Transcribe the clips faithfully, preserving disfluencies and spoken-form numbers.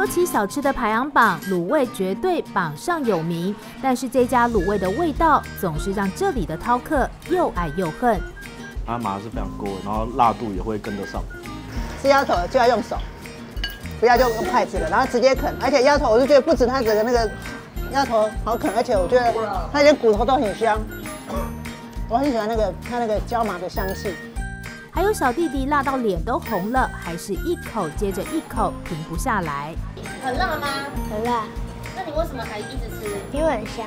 起小吃的排行榜，卤味绝对榜上有名。但是这家卤味的味道总是让这里的饕客又爱又恨。 它麻是非常够，然后辣度也会跟得上。 吃鸭头就要用手，不要就用筷子了，然后直接啃。而且鸭头我就觉得不止它整个那个鸭头好啃，而且我觉得它连骨头都很香。我很喜欢那个它那个椒麻的香气。 还有小弟弟辣到脸都红了，还是一口接着一口停不下来。 很辣吗？ 很辣。 那你为什么还一直吃？ 因为很香，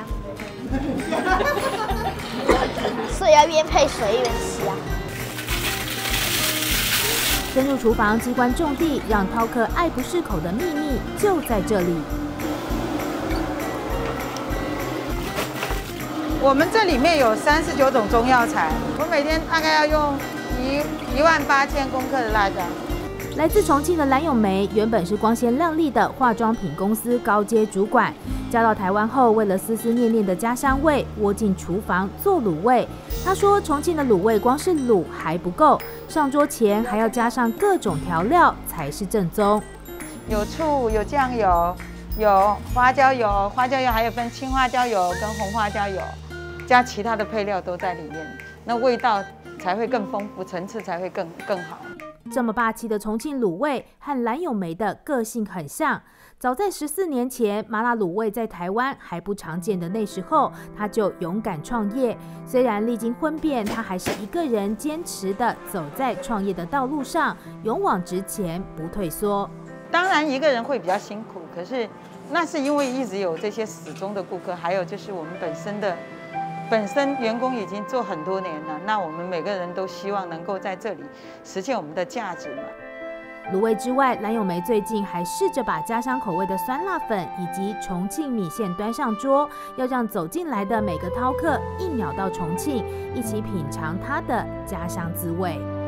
所以要边配水一边吃啊。 深入厨房，机关重地，让饕客爱不释口的秘密就在这里。 我们这里面有三十九种中药材，我每天大概要用一一万八千公克的辣椒。 来自重庆的蓝咏梅，原本是光鲜亮丽的化妆品公司高阶主管，嫁到台湾后，为了思思念念的家乡味，窝进厨房做卤味。她说，重庆的卤味光是卤还不够，上桌前还要加上各种调料才是正宗。 有醋，有酱油，有花椒油，花椒油还有分青花椒油跟红花椒油，加其他的配料都在里面，那味道才会更丰富，层次才会更更好。 这么霸气的重庆卤味和蓝咏梅的个性很像。早在十四年前，麻辣卤味在台湾还不常见的那时候，他就勇敢创业。虽然历经婚变，他还是一个人坚持的走在创业的道路上，勇往直前，不退缩。 当然，一个人会比较辛苦，可是那是因为一直有这些死忠的顾客，还有就是我们本身的。本身员工已经做很多年了，那我们每个人都希望能够在这里实现我们的价值嘛。 卤味之外，蓝咏梅最近还试着把家乡口味的酸辣粉以及重庆米线端上桌，要让走进来的每个饕客一秒到重庆，一起品尝它的家乡滋味。